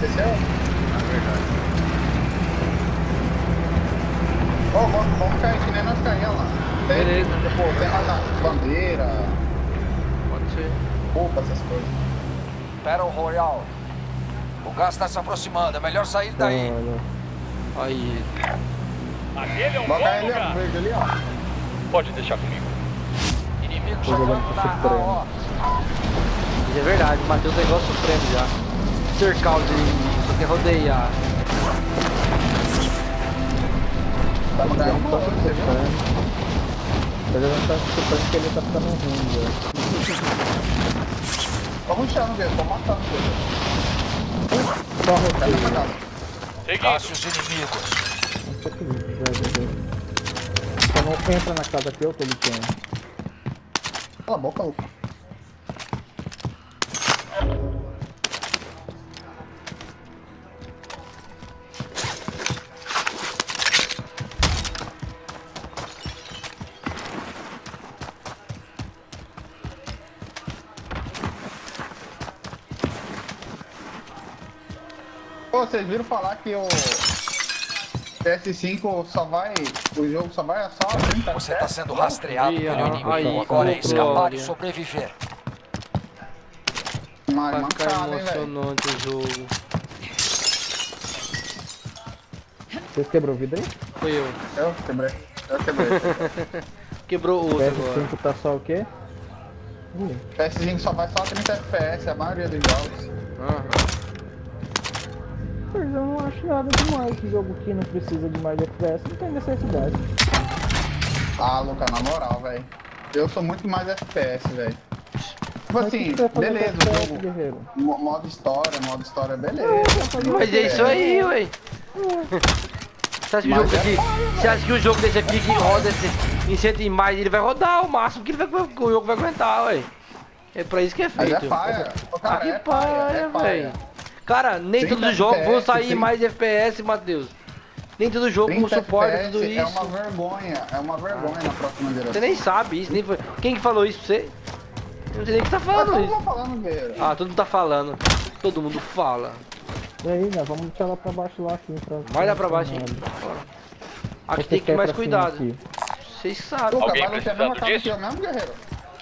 Esqueceu? É verdade. Vamos cair que nem nós caímos lá. Beleza. Tipo, tem mais a bandeira, Pode ser. roupa, essas coisas. Battle Royale. O gás está se aproximando, é melhor sair daí. Aí. Aquele é um Vai bom cair ali, ó, lugar. verde ali, ó. Pode deixar comigo. Inimigo Tô jogando chegando pro na Supremo. AO. Isso é verdade, o Matheus é igual o Supremo já. Cercar os inimigos, só quer rodear. Tá no ganhando uma hora, você viu? Tô jogando tanto Supremo que ele tá ficando ruim, velho. Tô rushando, velho, tô matando, velho. Só Cai nessa roteiro. casa. Seguindo. Caça os inimigos. Não sei o que Só não entra na casa que eu tô lutando. Cala a boca, Luca. Pô, vocês viram falar que o PS5 só vai. O jogo só vai só 30 Você está sendo rastreado Ih, pelo inimigo. aí, Agora é escapar glória. e sobreviver. Mas Vai ficar mancada, hein, velho. emocionante o jogo. Vocês quebrou o vidro aí? Foi eu. Eu quebrei. Eu quebrei. Quebrou o O outro agora. PS5 tá só o quê? Ih, PS5 só vai só 30 FPS, a maioria dos jogos. Aham. Pois eu não acho nada demais. Esse jogo que não precisa de mais FPS, não tem necessidade. Ah, Luca, na moral, velho. Eu sou muito mais FPS, velho. Tipo Mas o assim, que você vai fazer beleza, com o FPS, jogo. guerreiro? Modo história, beleza. Mas é isso aí, ué. Você acha que o Mas jogo é aqui, foda, você acha que o jogo desse aqui que roda em 100 e mais, ele vai rodar o máximo que o jogo vai aguentar, ué. É pra isso que é Mas feito. é paia. Ô, Ah, cara, que é paia, velho. Cara, nem 30 todo jogo vão FPS, sair sim. mais FPS, Matheus. Nem todo jogo com 30 suporte FPS tudo é isso. uma vergonha na próxima geração. Você nem sabe isso, nem foi. Quem que falou isso pra você? Eu não sei nem quem tá Mas falando todo isso. mundo falando, guerreiro. Ah, todo mundo tá falando. Todo mundo fala. E aí, né? Vamos deixar lá pra baixo lá aqui. Vai lá pra baixo, hein? Aqui tem que ir mais cuidado. Vocês sabem. Luca, Alguém vai lutar precisando mesmo casa disso? que eu mesmo, guerreiro.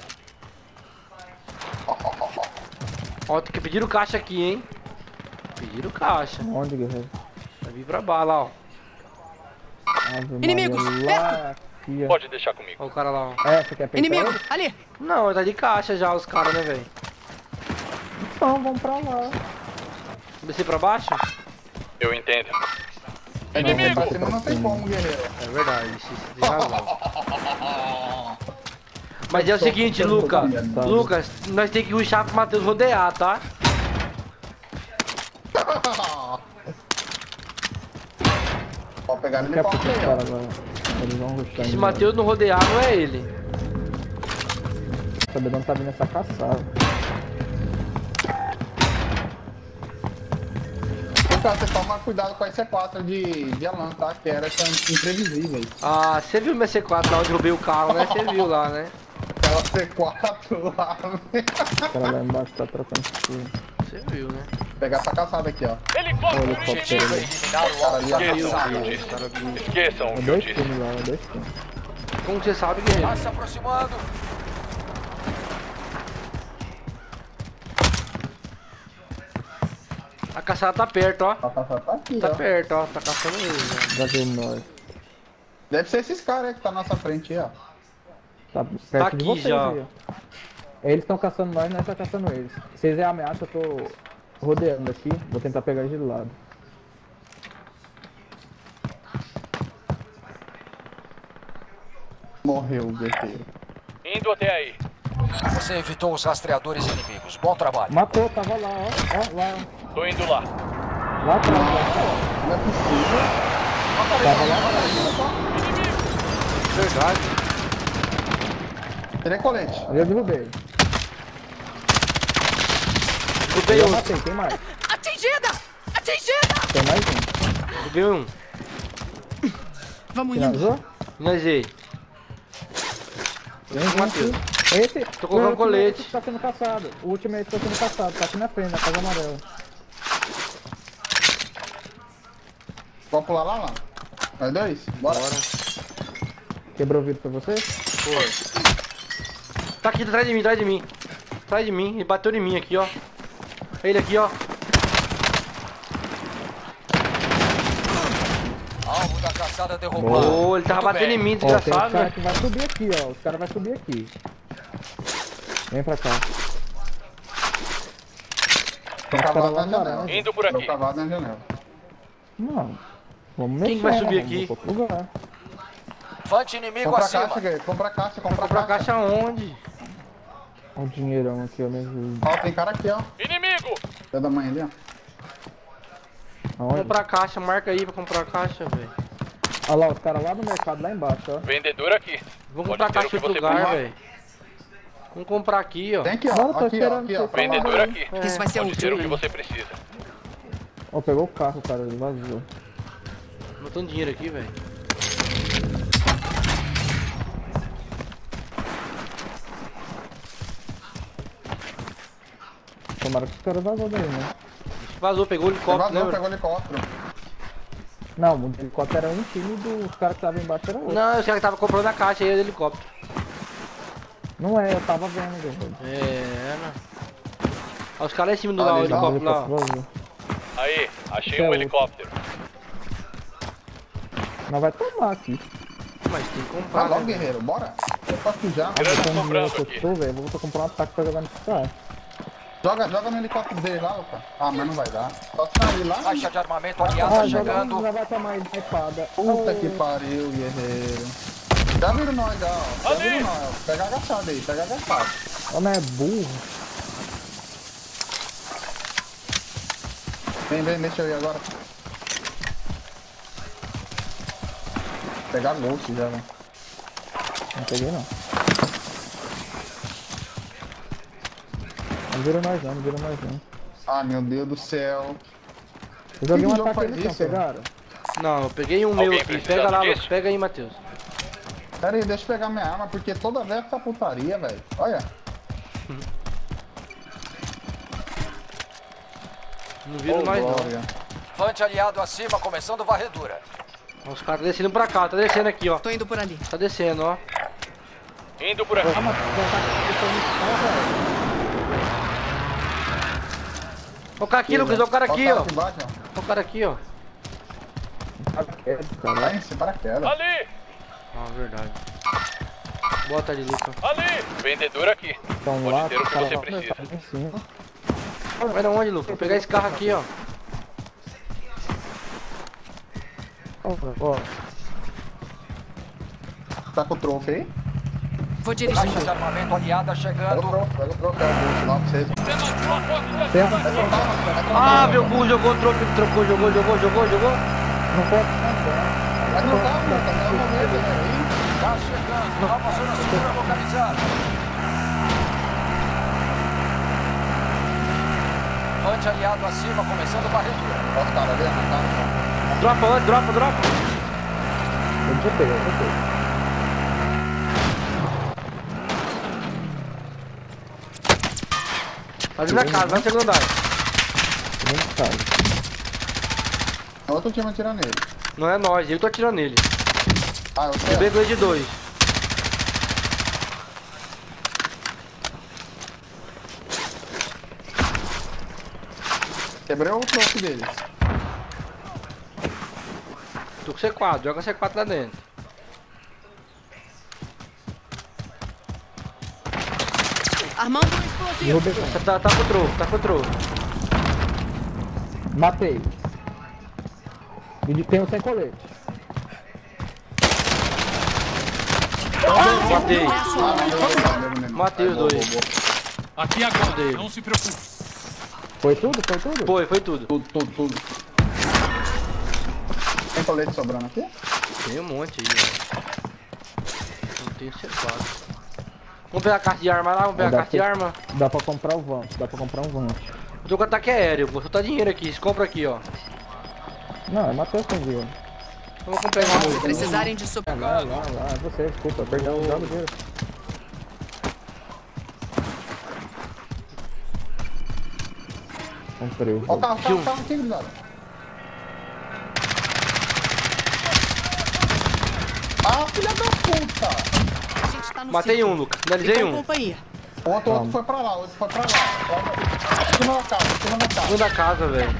Ó, tem que pedir o caixa aqui, hein? Pediram caixa. Onde, guerreiro? Vai vir pra bala, ó. Inimigos, lá aqui, ó. Pode deixar comigo. Ó o cara lá, ó. É, você quer pegar Inimigo, ele? ali. Não, tá de caixa já os caras, né, velho? Então, vamos pra lá. Descer pra baixo? Eu entendo. É que pra cima não tem como, guerreiro. É verdade, isso tem razão. Mas é o seguinte, Lucas, nós tem que rushar pro Matheus rodear, tá? Pode pegar ele Daqui de a pouco pau os aí, ó. caras eles vão rushar. Se o Matheus não rodear, não é ele. Saber onde tá vindo essa caçada. Cara, você toma cuidado com a C4 de Alan, tá? Que era imprevisível. Ah, você viu meu C4 lá onde roubei o carro, né? Você viu lá, né? Aquela C4 lá. O cara lá embaixo tá trocando tiro. Você viu, né? Vou pegar essa caçada aqui, ó. Helicóptero Objetivo é inimigo. eliminar o alvo Esqueçam o que eu avançado. disse. Esqueçam o É que eu dois disse. times lá, é dois times. Como que você sabe, guerreiro? Tá se aproximando. A caçada tá perto, ó. A caçada tá aqui, Tá ó. perto, ó. Tá caçando ele, né? Já viu nós. Deve ser esses caras aí que tá na nossa frente aí, ó. Tá perto de aqui vocês já. aí, ó. Eles estão caçando nós tá caçando eles. Se eles é ameaça, eu tô rodeando aqui. Vou tentar pegar eles de lado. Morreu o guerreiro. Indo até aí. Você evitou os rastreadores inimigos. Bom trabalho. Matou, tava lá, ó. Ó, lá. Tô indo lá. Lá atrás, ó. Não é possível. Tava lá atrás. Verdade. Tirei colete. Ali eu derrubei. Derrubei Eu um. matei, tem mais. Atingida! Atingida! Tem mais um. Derrubei um. Vamos indo. Finalizou? Finalizei. Vem, vem Matheus. aqui. Esse. Tô colocando o colete. ultimate Tá sendo caçado. O ultimate tá sendo caçado. Tá aqui na frente, na casa amarela. Vamos pular lá, mano? Nós dois? Bora. Quebrou o vidro pra você? Tá aqui atrás de mim, atrás de mim. Atrás de mim, ele bateu em mim aqui, ó. Ele aqui, ó. Alvo da caçada derrubado. Ô, ele tava Muito batendo bem. em mim, Ó, tem os desgraçado, caras velho. que vai subir aqui, ó. Os caras vão subir aqui. Vem pra cá. Tô Os caras cavado lá na na janela. varanda. Indo por Tô aqui. cavado na janela. Não. Vamos mexer. Quem que vai subir vamos aqui? pra outro lugar. Fante inimigo Compra a acima. caixa, Gui. Compra a caixa, compra a Comprar caixa. caixa onde? Olha o dinheirão aqui, ó. Mesmo. Ó, tem cara aqui, ó. Inimigo! Dia da manhã ali, ó. Aonde? Comprar caixa, marca aí pra comprar caixa, velho. Olha lá, os caras lá no mercado, lá embaixo, ó. Vendedor aqui. Vamos Pode comprar ter o caixa que em outro você lugar, pular. velho. Vamos comprar aqui, ó. Tem aqui, ó. Não, tô Aqui, ó. esperando Aqui, ó. você Pra lá. Vendedor aqui. Isso vai ser Pode ter útil. o que você precisa. Ó, pegou o carro, cara. Ele vazou. Botando dinheiro aqui, velho. Tomara que os caras vazou daí, né? Vazou, pegou o helicóptero, Vazou, lembra? pegou o helicóptero. Não, o helicóptero era um time dos caras que estavam embaixo era outro. Não, os caras que tava comprando a caixa aí do helicóptero. Não é, eu tava vendo, velho. É, né? Ó, os caras lá em cima do lá, o Ali, já. helicóptero lá, ó. Vazou. Aí, achei Até um o- helicóptero. Nós vai tomar aqui. Mas tem que Vai comprar, logo, né? guerreiro. Bora. Eu posso já. Grana Com o dinheiro sobrando que eu aqui. tô, velho, eu vou comprar um ataque pra jogar nesse cara. Joga no helicóptero dele lá, Luca. Ah, mas não vai dar. Só sair lá. Caixa de armamento aliado Ah, joga chegando. já vai tomar ele na espada. Puta Oh, que pariu, guerreiro. Já viram nós, já, ó. Já Ali. viram nós, ó. Pega agachado aí, pega agachado. Ó, não é burro. Vem, deixa eu ir agora. Pegar ghost já, velho. Não peguei, não. Não viram nós não, não viram nós não. Ah, meu Deus do céu. Eu joguei um Que jogo ataque faz ali, não isso, pegaram? Não, eu peguei um meu Alguém aqui. precisando Pega lá, disso? Lucas. Pega aí, Matheus. Pera aí, deixa eu pegar minha arma, porque toda vez essa putaria, velho. Olha. Não viram Ô, nós, não. glória. Fante aliado acima, começando varredura. Ó, os caras descendo pra cá. Tá descendo aqui, ó. Tô indo por ali. Tá descendo, ó. Indo por aqui. Ah, mas o ataque que eu tô Ó o cara aqui, Lucas. Ó o cara aqui, ó. Aqui embaixo, ó. Ó o cara aqui, ó. cara. Vai em cima, paraquedas. Ali! Ah, verdade. Bota ali, Lucas. Ali! Vendedor aqui. Estão Pode lá, ter o os que caras você lá precisa. em cima. Vai da onde, Lucas? Vou pegar esse carro aqui, ó. Ó, Tá com o troféu aí? Vou dirigir. Caixa de armamento aliada Pega o chegando. troféu, pega o troféu. Pega lá pra vocês. certo? Ah, meu burro jogou, trocou, jogou. Não pode, não pode. Vai trocar, mano. Tá no momento, né? Tá chegando. Nova zona segura localizada. Fante aliado acima, começando varredura. Ó os caras ali, ó, na cara. Dropa. Eu já peguei. Tá ali na casa, vai no segundo andar. Muito caro. É outro time atirando nele. Não é nós, eu tô atirando nele. Ah, eu Eu sei. pego ele de 2. Quebrei o troféu deles. Tô com C4, joga C4 lá dentro. Armando um explosivo. Derrubei. Você tá com o troco. Matei. E tem um sem colete. Matei. Ah, Matei os dois. Aqui agora, não se preocupe. Foi tudo? Foi tudo? Foi tudo. Tudo. Tem colete sobrando aqui? Tem um monte aí, ó. Não tenho C4. Vamos pegar a caixa de arma lá, vamos pegar a caixa de arma. Dá pra comprar o vão. Dá pra comprar um vão. Eu tô com ataque aéreo, vou soltar dinheiro aqui, se compra aqui, ó. Não, é Matheus que enviou. Eu vou comprar uma Se música. precisarem de suporte. Lá, é você, desculpa, perdão, joga o dinheiro. Comprei o Ó o vão. carro aqui, grisado. Ah, filha da puta! A gente tá no Matei círculo. um, Lucas. Finalizei E com um. companhia. O outro foi pra lá, o outro foi pra lá. Em cima da casa, em cima da casa. Um da casa, velho.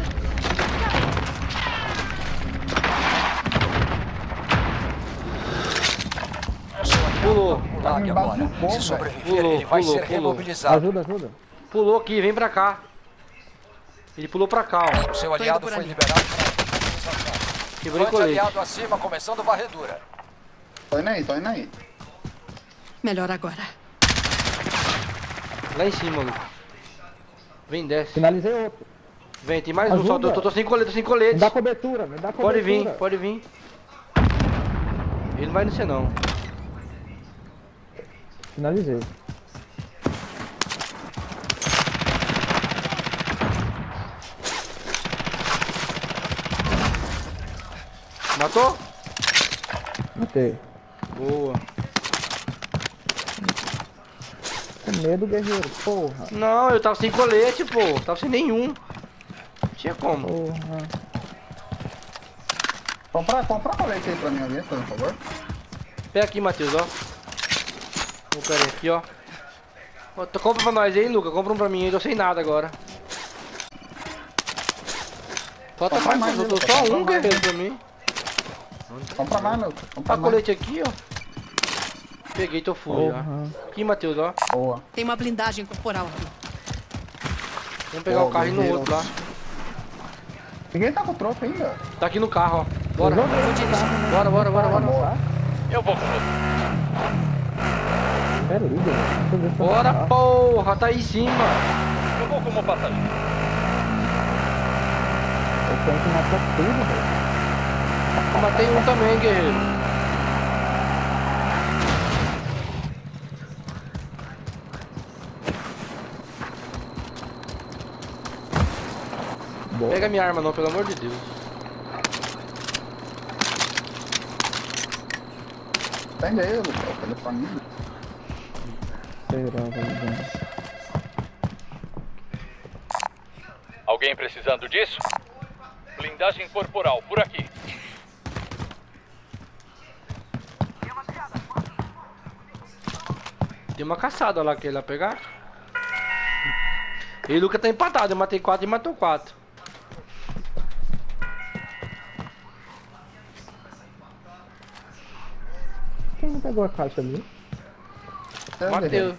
Pulou. Lag embaixo agora. do povo, Se sobreviver, velho. ele vai Pulou, ser pulou. remobilizado. Ajuda, ajuda. Pulou aqui, vem pra cá. Ele pulou pra cá, ó. O seu indo aliado por foi ali. liberado para a finalização. Quebrei o Frente colete. aliado acima, começando varredura. Tô indo aí, tô indo aí. Melhor agora. Lá em cima, Lucas. Vem, desce. Finalizei outro. Vem, tem mais um só. Ajuda. Tô sem colete, tô sem Me colete. dá cobertura, me dá cobertura. Pode vir, pode vir. Ele não vai descer, não. Finalizei. Matou? Matei. Boa. Com medo, guerreiro. Porra. Não, eu tava sem colete, pô. Tava sem nenhum. Não tinha como. Porra. Compra colete aí pra mim ali, por favor. Pega aqui, Matheus, ó. Vou pegar aqui, ó. Ó, compra pra nós aí, Luca. Compra um pra mim aí. Tô sem nada agora. Falta Compra mais, mais, eu tô Luca, só compra um mais. guerreiro pra mim. Compra mais, meu. Compra Tá mais. colete aqui, ó. Peguei, tô full já. Porra. Aqui, Matheus, ó. Boa. Tem uma blindagem corporal aqui. Vamos pegar Ó, o carro e ir no guerreiro. outro lá. Ninguém tá com troco ainda. Tá aqui no carro, ó. Bora. Eu joguei esse carro, né? Bora, bora, bora, bora. Tá? Eu vou com você. Pera aí, guerreiro. Deixa eu ver se eu Bora, vou- porra. Tá aí em cima. Eu vou como passageiro. Eu tenho que matar tudo, velho. Matei um também, guerreiro. Boa. Pega minha arma não, pelo amor de Deus. Pega aí, Lucas. O telefone. Será, velho. Alguém precisando disso? Blindagem corporal, por aqui. Tem uma caçada lá que ele vai pegar. E o Luca tá empatado, eu matei 4 e matou 4. Quem não pegou a caixa ali? Mateu.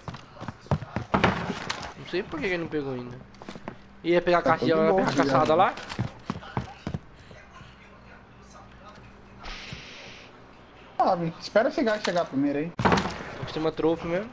Não sei por que ele não pegou ainda. Ia pegar a Tá caixinha, tudo ia bom, pegar a caçada obrigado. lá. Sabe, espera esse gás chegar primeiro aí. Costuma trofo mesmo.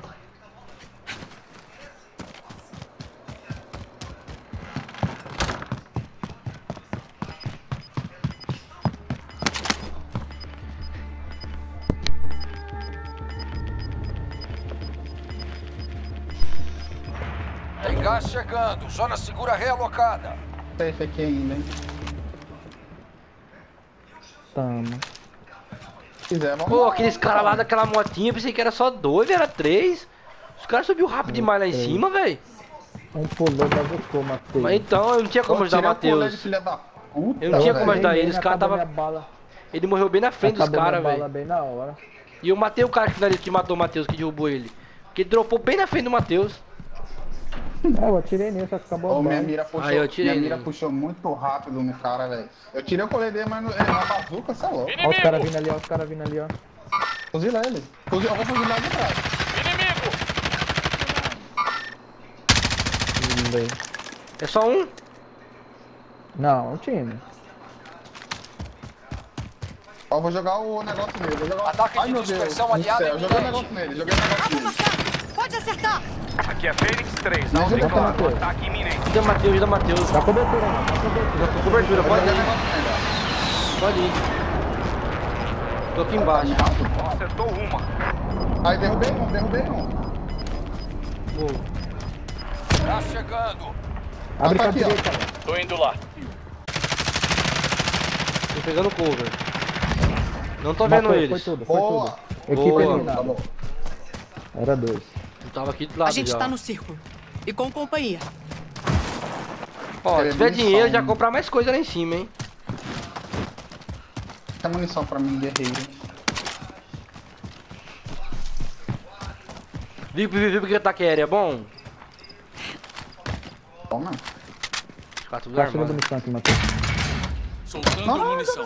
Tem gás chegando. Zona segura realocada. Esse aqui ainda, hein. Tamo. Se quiser, vamos Pô, lá, aqueles caras lá daquela motinha, eu pensei que era só 2, era 3. Os caras subiu rápido demais lá em cima, velho. Um pulou, bazucou, matei. Mas então, eu não tinha como Pô, ajudar o tirei colete, Matheus. filha da puta, Eu não tinha velho. como ajudar ele, os Acabou caras minha tava... bala. Ele morreu bem na frente dos Acabou caras, minha bala velho. bem na hora. E eu matei o cara que matou o Matheus, que derrubou ele. Porque ele dropou bem na frente do Matheus. É, eu atirei nele, só que acabou Ô, a minha bala. mira puxou, Aí eu tirei minha mira nele. puxou muito rápido no cara, velho. Eu tirei o colete dele, mas no, na bazuca, você é louco. Ó os caras vindo ali, ó os caras vindo ali, ó. Fuzila ele. Eu vou fuzilar de trás. Inimigo! Vindo aí. É só um? Não, é um time. Ó, eu vou jogar o negócio nele. Vou jogar... Ataque de Ai, meu Deus. dispersão do aliado céu, joguei o iminente. negócio nele, joguei o negócio nele. Pode acertar! Aqui é Fênix 3, Não, alto e joga claro. Matheus. Ataque iminente. Ajuda o Matheus, ajuda o Matheus. Dá cobertura, mano. Dá cobertura. Dá cobertura, pode Joguei o ir, negócio nele, ó. pode ir. Tô aqui embaixo. Acertou uma. Aí derrubei um. Boa. Tá chegando. Abre Tá pra aqui, ó. direita, velho. Tô indo lá. Tô pegando cover. Não tô Matou, vendo Foi eles. tudo, foi Boa. tudo. Equipe Boa. Tá eliminada. bom. Era 2. Eu tava aqui do lado A gente já. tá no círculo. E com companhia. Ó, se tiver munição. dinheiro, já comprar mais coisa lá em cima, hein. Tem munição pra mim, guerreiro. Vi porque ataque aéreo é bom? Toma. Ficar tudo Tá chegando armado. munição aqui, Matheus. Soltando munição.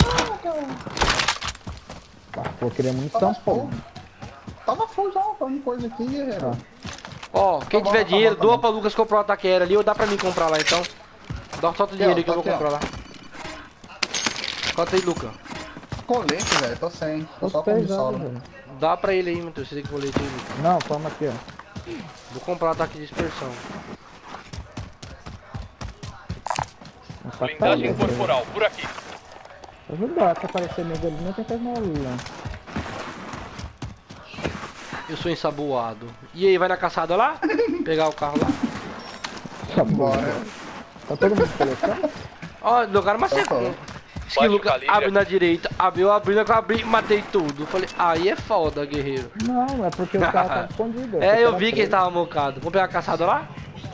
Ah, pô, queria munição, pô. Tava full já, falando coisa aqui, guerreiro. Ó, quem Tá bom, tiver tá dinheiro, bom, tá doa bom. pra Lucas comprar o ataque aéreo ali ou dá pra mim comprar lá então. Dá só o dinheiro aí que eu vou aqui, ó. comprar lá. Conta aí, Lucas. Colete, velho, tô sem. Tô só com Gostei já, pistola. velho. Dá pra ele aí, Matheus. Você tem que colete aí, Lucas. Não, toma aqui, ó. Vou comprar o ataque de dispersão. Blindagem corporal, por aqui. Ajudar, se aparecer nego ali, não tem que fazer uma. Eu sou ensaboado. E aí, vai na caçada lá? Pegar o carro lá? Bora. Tá todo mundo colocando? Ó, jogaram uma Tô. sequência. Diz que Baixa o Lucas calibre abre aqui. na direita, abriu, matei tudo. Falei, aí é foda, guerreiro. Não, é porque o cara tá escondido. É, eu vi que ele tava mocado. Vamos pegar a caçada lá?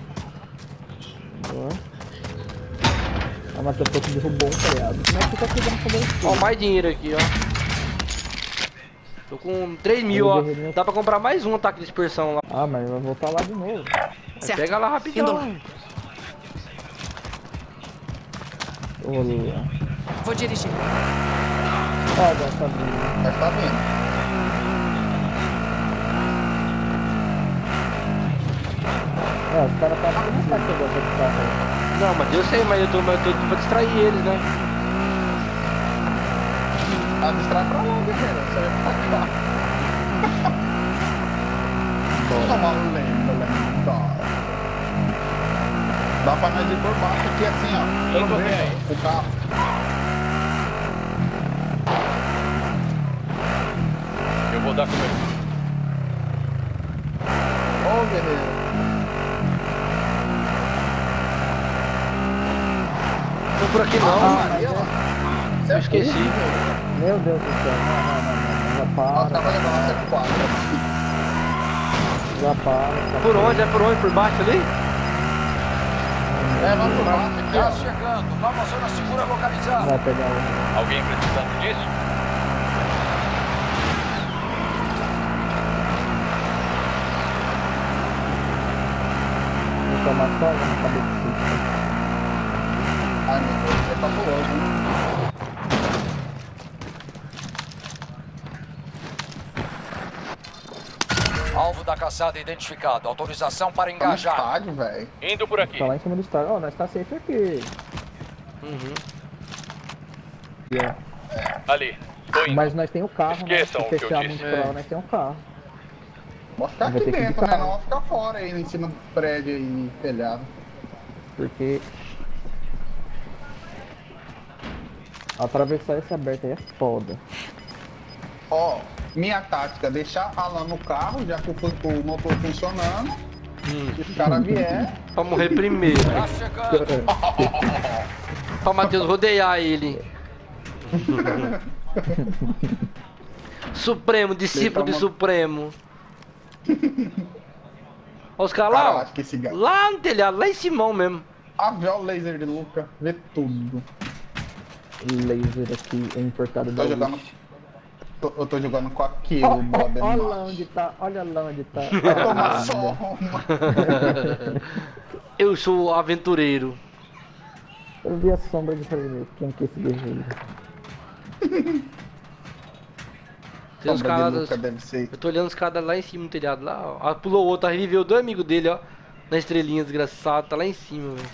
Ah, mas eu tô que derrubou um criado. Como é que tu tá pegando fazer isso? Ó, mais dinheiro aqui, ó. Tô com 3 mil, ó. Dá pra comprar mais um ataque de dispersão lá. Ah, mas vai voltar lá de novo. Certo. Pega lá rapidão. Indo lá. Olha. Vou dirigir. Ó, dessa vida. Mas tá vindo. É, os caras tá não tá pegando esse carro aí. Não, mas eu sei, mas eu tô pra distrair eles, né? Ah, distrai pra lá, guerreiro. Você vai ficar aqui, ó. Toma lenda. Dá pra nós ir por baixo aqui assim, ó. Pelo Indo meio, bem. o carro. Eu vou dar cobertura. Ô, guerreiro. Não por aqui não. Ah, Maria, ó. Você Eu esqueci. burro, guerreiro. Meu Deus do céu. Não. Já Nossa, para. tava levando uma C4. Já para. Por onde? É por onde? Por baixo ali? É, vamos por baixo aqui, Gás ó. chegando. Nova zona segura localizada. Vai pegar o. Alguém precisando disso? Vou tomar só uma na cabeça do sítio. Ai, meu Deus, é fabuloso, hein? Alvo da caçada identificado. Autorização para Tá no engajar. estádio, velho. Indo por aqui. Tá lá em cima do estádio. Ó, nós tá safe aqui. Uhum. E, ó. Ali. Tô indo. Mas nós tem o carro, né? Esqueçam Se o que eu fechar disse. muito pra lá, nós tem o carro. Vou ficar Vai aqui ter que ir de dentro, né? carro. Não vou ficar fora aí, em cima do prédio aí, telhado. Porque atravessar esse aberto aí é foda. Ó, minha tática, deixar ralando o carro, já que o motor funcionando. Se os caras vier, Pra morrer primeiro. Gás chegando. Pra Matheus rodear ele. Supremo, discípulo de Deixa uma- Supremo. Ó os caras cara, eu lá, acho que esse gato. ó. Lá no telhado, lá em Simão mesmo. Ah, vê o laser de Luca, vê tudo. Laser aqui é importado da Tô jogando. Wish. Eu tô jogando com aquilo, Ó, brother. olha lá onde tá, olha lá onde tá. Vai tomar só uma. Eu sou aventureiro. Eu vi a sombra de Fernando. Quem que é esse guerreiro? Tem uns Sombra de caras. Luca deve ser. Eu tô olhando os caras lá em cima no telhado lá, ó. Ah, pulou outro, reviveu dois amigos dele, ó. Na estrelinha, desgraçado, tá lá em cima, velho.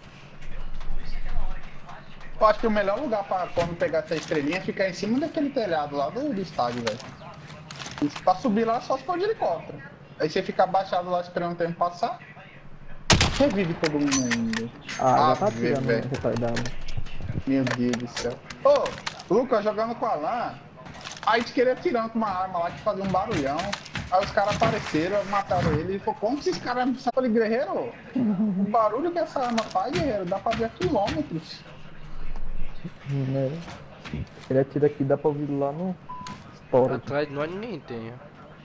Eu acho que o melhor lugar pra quando pegar essa estrelinha é ficar em cima daquele telhado lá do estádio, velho. E pra subir lá só se for de helicóptero. Aí você fica abaixado lá esperando o tempo passar. Revive todo mundo. Ah, já tá velho, tirando, velho. retardado. Meu Deus do céu. Ô, Lucas jogando com a Alan. Aí te queria tirando com uma arma lá que fazia um barulhão. Aí os caras apareceram, mataram ele. Ele falou, como esses caras sabem de guerreiro? O barulho que essa arma faz, guerreiro, dá pra ver a quilômetros. Né? Ele atira aqui, dá pra ouvir lá no Sport. Atrás de nós ninguém tem,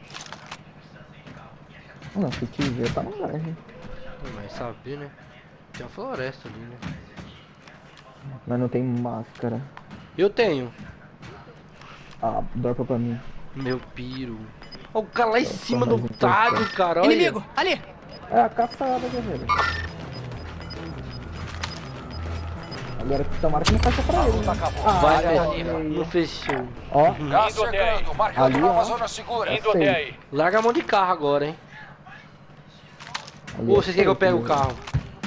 ó. Não, se tiver, tá no garagem. Pô, mas saber, né? Tem uma floresta ali, né? Mas não tem máscara. Eu tenho. Ah, dropa pra mim. Meu piro. Ó, o cara lá em cima do tádio, cara. Olha. Inimigo, ali. É a caçada, guerreiro. Agora tomara que não faça pra ele. Né? Vai, Área velho. livre. Não fechou. Ó, Gás Indo até aí. chegando, marcando Ali, nova ó. zona segura. Indo até aí. Larga a mão de carro agora, hein. ali Ô, é vocês querem que eu pegue o safe, né? carro?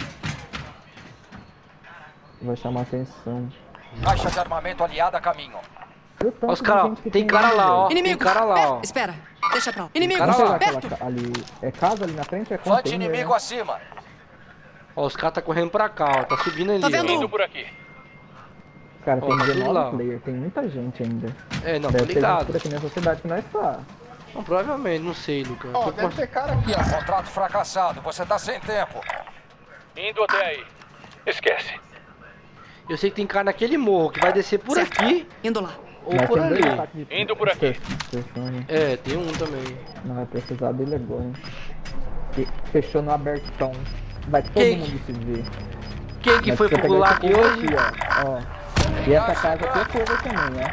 Vai chamar atenção. Caixa de armamento aliada a caminho. Olha o tanto Ó, os de caras, gente que tem cara ali, lá, velho. ó. Tem Inimigo. cara lá, ó. Espera, deixa pra lá. Inimigo, cara Vamos lá. pegar perto. aquela ali. É casa ali na frente? É Fante container, inimigo né? acima. Ó, os caras tá correndo pra cá, ó. Tá subindo ali, Tá vendo? ó. Indo por aqui. Cara, tem Ó, tá tudo 19 lá. player, tem muita gente ainda. É, não, tô Deve ter gente ligado. por aqui nessa cidade que nós tá. Não, provavelmente, não sei, Lucas. Ó, Tô deve com- ter cara aqui, ó. Contrato fracassado, você tá sem tempo. Indo até aí. Esquece. Eu sei que tem cara naquele morro que vai descer por Certo. aqui Indo lá. ou Mas por tem dois ali. ataques de Indo por aqui. dispersão. É, tem um também. Não vai precisar dele agora. Hein? Fechou no abertão. Vai todo Quem? mundo se ver. Quem que Mas foi precisa pular pegar esse aqui povo hoje? ó. E essa casa aqui é cover também, né?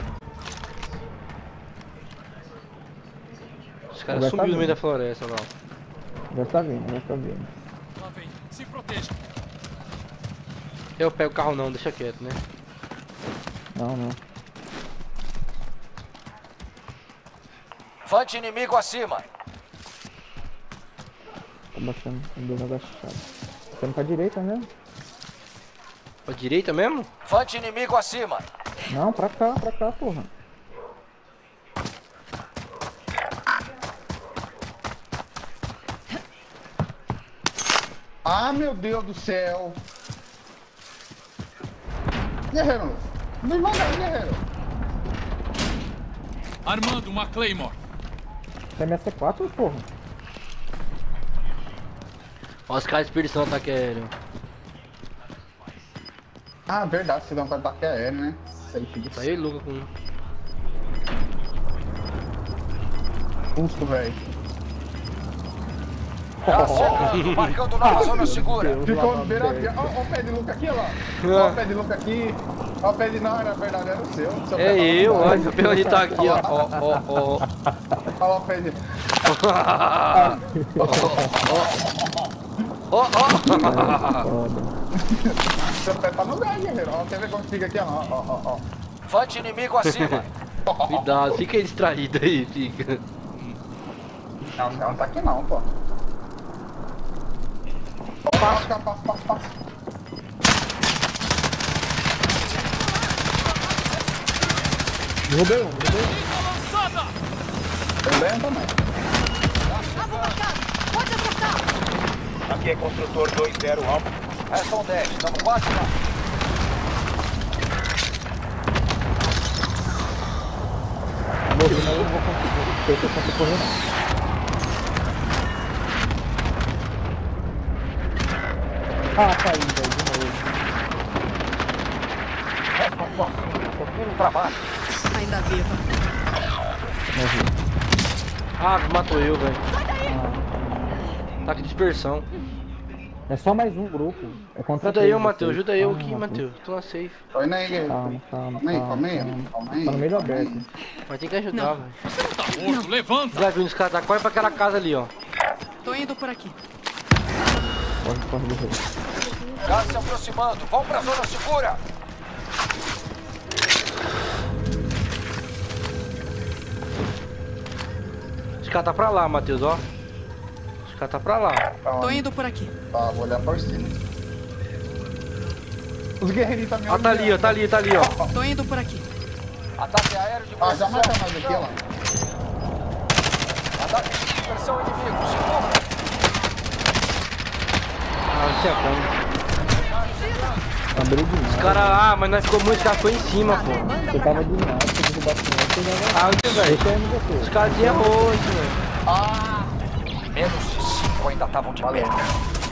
Os caras Vai sumiram tá no meio vindo. da floresta lá. Já tá vindo, já tá vindo. Eu pego o carro não, deixa quieto, né? Não, não. Fante inimigo acima. Tá baixando, andando agachado. Ficando pra direita mesmo? Pra direita mesmo? Fante inimigo acima. Não, pra cá, porra. Ah, meu Deus do céu. Guerreiro, não manda aí, guerreiro. Armando uma Claymore. Tem MC4, porra. Ó, os caras desperdiçando ataque aéreo. Ah, verdade, você dá um ataque aéreo, né? Safe disso. Tá aí, Lucas, com... Custo, velho. Gás chegando, marcando nova zona segura. Ficou no beira-pia. Ó o pé de Luca aqui, ó lá. Ó o pé de Luca aqui. Ó o pé de... Não, era verdade, era o seu. Seu pé É tava eu, no ó, bar. meu pé onde tá aqui, ó. Ó. Ó o pé de... Ó. Seu pé tá no gás, guerreiro. Ó, quer ver como fica aqui, ó. Fante inimigo acima. Cuidado, fica aí distraído aí, fica. Não, os caras não tá aqui não, pô. Passa. Derrubei um. Eu lembro também. Alvo marcado. Pode acertar. Aqui é construtor 20 Alfa. Restam 10, estamos quase lá. Morri, mas eu não vou conseguir. Eu tô correndo. Ah, caí, velho, de novo. Pouquinho pra baixo. Ainda viva. Ah, matou eu, velho. Ah, Ataque de dispersão. é só mais um grupo. É contra Ajuda três eu, vocês. Matheus. Ajuda eu Ah, aqui, Matheus. Tô na safe. Tô indo aí, guerreiro. Calma. Calma aí. Tá no meio do aberto. Mas tem que ajudar, Não. velho. Tá morto, levanta. Vai vindo os caras, tá corre pra aquela casa ali, ó. Tô indo por aqui. Corre, guerreiro. Gás se aproximando, vão pra zona segura. Os caras tá pra lá, Matheus, ó. Os caras tá pra lá. Tô indo por aqui. Tá, vou olhar por cima. Os guerreirinhos tá me Ó, tá ali, ó, tá ali, ó. Tô indo por aqui. Ataque aéreo de Ah, já precisão. mata mais aqui, ó lá. Ataque de dispersão inimigo, segura. Ah, não sei como. Abri demais. Os caras, mas nós ficou muito, os caras ficou em cima, pô. Você tava demais, você derrubar com você, já vai. Ah, onde, velho? Esse é MVP. Os caras errou isso, velho. Menos de 5 ainda estavam de pé.